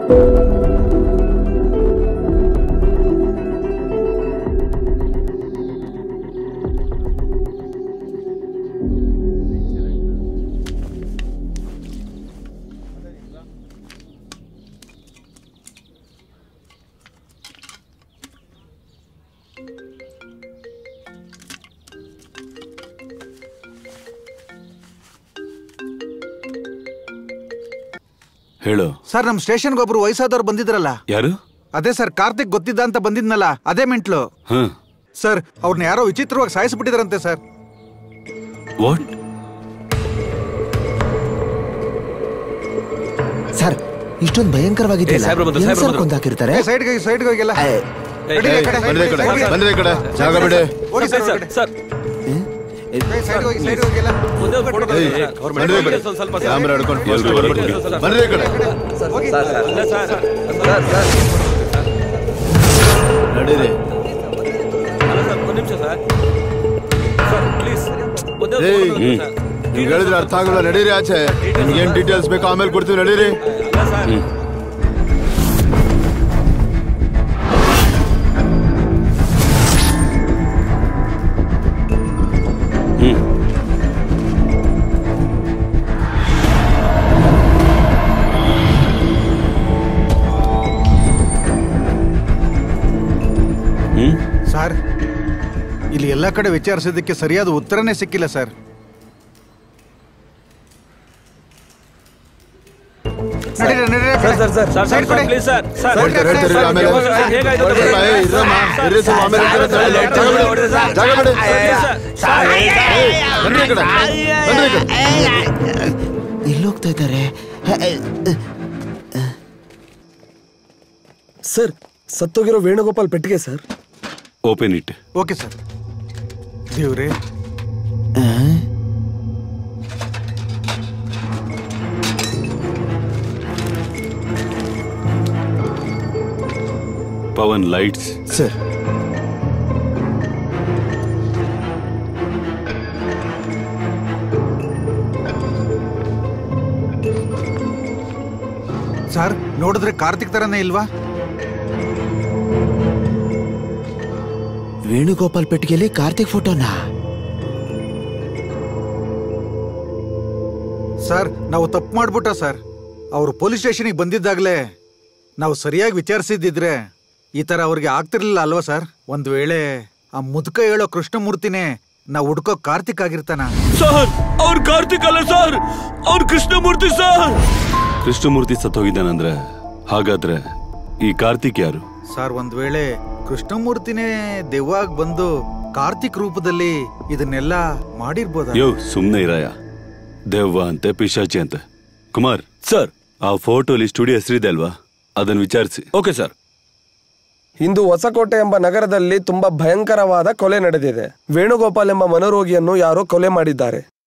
ಹೇಳು ಸರ್, ನಮ್ ಸ್ಟೇಷನ್ಗೆ ಒಬ್ರು ವಯಸ್ಸಾದವ್ರು ಬಂದಿದ್ರಲ್ಲ. ಯಾರು? ಅದೇ ಸರ್, ಕಾರ್ತಿಕ್ ಗೊತ್ತಿದ್ದ ಅಂತ ಬಂದಿದ್ನಲ್ಲ, ಅದೇ ಮೆಂಟ್ಲು. ಸರ್, ಅವ್ರನ್ನ ಯಾರೋ ವಿಚಿತ್ರವಾಗಿ ಸಾಯಿಸ್ಬಿಟ್ಟಿದಾರಂತೆ ಸರ್. ವಾಟ್? ಸರ್, ಇಷ್ಟೊಂದು ಭಯಂಕರವಾಗಿದೆ. ಕೊಂದಾಕಿರ್ತಾರೆ. ಸೈಡ್ಗೆ ಹೋಗಿಲ್ಲ. ಜಾಗ ಬಿಡಿ. ಕ್ಯಾಮ್ರಾ ಹಿಡ್ಕೊಂಡು ಬನ್ರಿ ಕಡೆ ನಡೀರಿ. ನೀವು ಹೇಳಿದ್ರೆ ಅರ್ಥ ಆಗಲ್ಲ. ನಡೀರಿ ಆಚೆ. ನಿಮ್ಗೇನ್ ಡೀಟೇಲ್ಸ್ ಬೇಕು ಆಮೇಲೆ ಕೊಡ್ತೀವಿ. ನಡೀರಿ. ಸರ್, ಇಲ್ಲಿ ಎಲ್ಲ ಕಡೆ ವಿಚಾರಿಸೋದಕ್ಕೆ ಸರಿಯಾದ ಉತ್ತರನೇ ಸಿಕ್ಕಿಲ್ಲ ಸರ್. ಎಲ್ಲೋಗ್ತಾ ಇದ್ದಾರೆ ಸರ್? ಸತ್ತೋಗಿರೋ ವೇಣುಗೋಪಾಲ್ ಪೆಟ್ಟಿಗೆ sir. Open it. Okay sir. ದೇವ್ರೆ, ಪವನ್ ಲೈಟ್ಸ್. ಸರ್, ಸರ್ ನೋಡಿದ್ರೆ ಕಾರ್ತಿಕ್ ತರನೇ ಇಲ್ವಾ? ವೇಣುಗೋಪಾಲ್ ಪೆಟ್ಟಿಗೆಯಲ್ಲಿ ಕಾರ್ತಿಕ್ ಫೋಟೋನಾ? ಸರ್, ನಾವು ತಪ್ಪು ಮಾಡ್ಬಿಟ್ಟ ಸರ್. ಅವರು ಪೊಲೀಸ್ ಸ್ಟೇಷನ್ಗೆ ಬಂದಿದ್ದಾಗಲೇ ನಾವು ಸರಿಯಾಗಿ ವಿಚಾರಿಸಿದ್ದಿದ್ರೆ ಈ ತರ ಅವ್ರಿಗೆ ಆಗ್ತಿರ್ಲಿಲ್ಲ ಅಲ್ವಾ ಸರ್? ಒಂದ್ ವೇಳೆ ಆ ಮುದುಕ ಹೇಳೋ ಕೃಷ್ಣಮೂರ್ತಿನೇ ನಾವು ಹುಡ್ಕೋ ಕಾರ್ತಿಕ್ ಆಗಿರ್ತಾನ? ಸರ್, ಅವ್ರ ಕಾರ್ತಿಕ್ ಅಲ್ಲ ಸರ್, ಅವ್ರ ಕೃಷ್ಣಮೂರ್ತಿ ಸರ್. ಕೃಷ್ಣಮೂರ್ತಿ ಸತ್ತೋಗಿದ್ದಾನಂದ್ರೆ ಹಾಗಾದ್ರೆ ಈ ಕಾರ್ತಿಕ್ ಯಾರು? ಸರ್, ಒಂದ್ ವೇಳೆ ಕೃಷ್ಣಮೂರ್ತಿನೇ ದೆವ್ವಾಗಿ ಬಂದು ಕಾರ್ತಿಕ್ ರೂಪದಲ್ಲಿ ಇದನ್ನೆಲ್ಲ ಮಾಡಿರ್ಬೋದ? ಯೋ, ಸುಮ್ನೆ ಇರಾಯ. ದೆವ್ವ ಅಂತೆ, ಪಿಶಾಚಿ ಅಂತೆ. ಕುಮಾರ್ ಸರ್, ಆ ಫೋಟೋಲಿ ಸ್ಟುಡಿಯೋ ಹೆಸರಿದೆ ಅಲ್ವಾ, ಅದನ್ನ ವಿಚಾರಿಸಿ. Okay sir. ಇಂದು ಹೊಸಕೋಟೆ ಎಂಬ ನಗರದಲ್ಲಿ ತುಂಬಾ ಭಯಂಕರವಾದ ಕೊಲೆ ನಡೆದಿದೆ. ವೇಣುಗೋಪಾಲ್ ಎಂಬ ಮನೋರೋಗಿಯನ್ನು ಯಾರೋ ಕೊಲೆ ಮಾಡಿದ್ದಾರೆ.